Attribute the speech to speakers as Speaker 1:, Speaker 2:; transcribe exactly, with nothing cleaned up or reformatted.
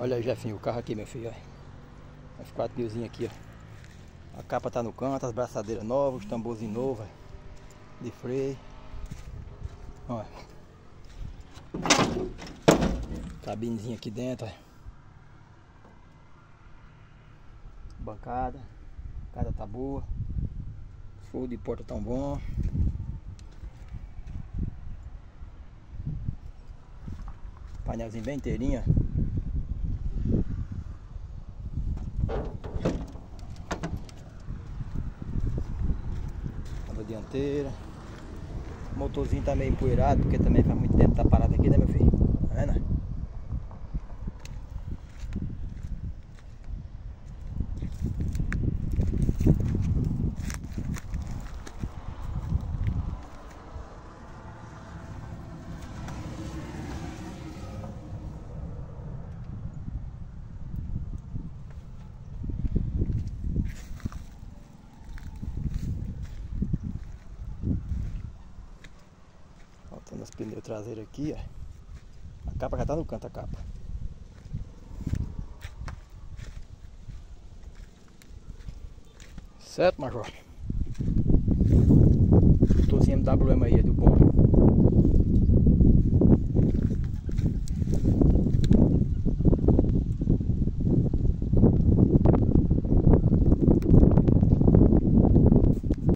Speaker 1: Olha aí, Jefinho, o carro aqui, meu filho, ó. Os quatro guiozinhos aqui, ó. A capa tá no canto, as braçadeiras novas, os tamborzinhos novos, ó, de freio. Ó. Cabinezinha aqui dentro, ó. Bancada. A casa tá boa. Fogo de porta tão bom. Painelzinho bem inteirinho. Roda dianteira. O motorzinho tá meio empoeirado, porque também faz muito tempo que tá parado aqui, né, meu filho? Tá vendo? Faltando os pneus traseiros aqui, ó. A capa já tá no canto, a capa. Certo, Major? Motorzinho M W M aí, é do bom.